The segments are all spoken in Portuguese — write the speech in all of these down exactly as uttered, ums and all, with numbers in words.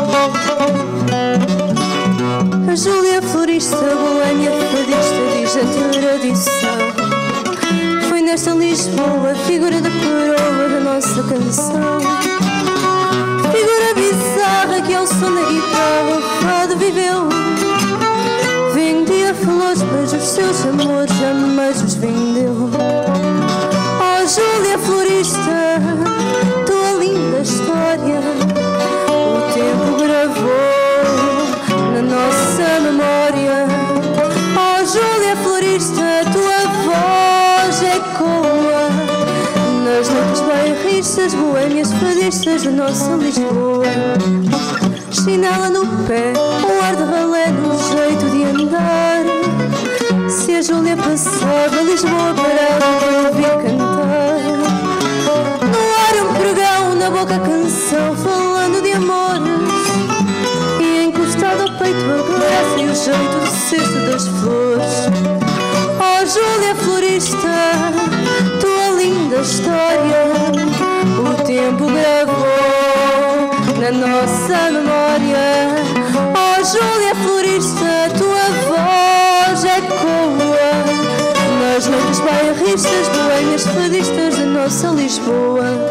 A Júlia florista, boêmia, fadista, diz a tradição. Foi nesta Lisboa, figura da coroa da nossa canção. Figura bizarra que ao som da guitarra o fado viveu. Vendia flores, mas os seus amores jamais os vendeu. Oh Júlia florista, tua linda história o tempo gravou na nossa memória. Oh Júlia florista, tua voz ecoa nas noites bairristas, boêmias fadistas da nossa Lisboa. Chinela no pé, um ar de ralé no jeito de andar. Se a Júlia passava, Lisboa parava para ouvir cantar. No ar um pregão, na boca a canção, falando de amores. E encostado ao peito a graça e o jeito do cesto das flores. Oh Júlia florista, tua linda história o tempo gravou na nossa memória. Oh Júlia florista, tua voz ecoa nas noites bairristas, boêmias fadistas da nossa Lisboa.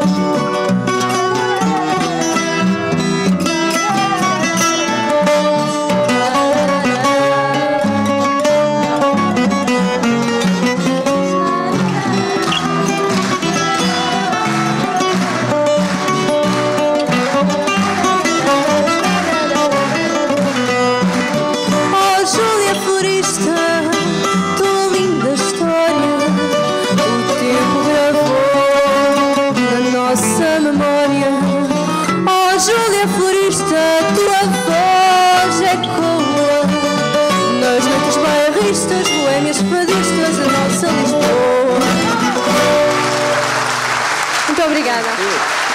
Júlia florista, tua voz ecoa nas noites bairristas, boêmias fadistas da nossa Lisboa. Muito obrigada.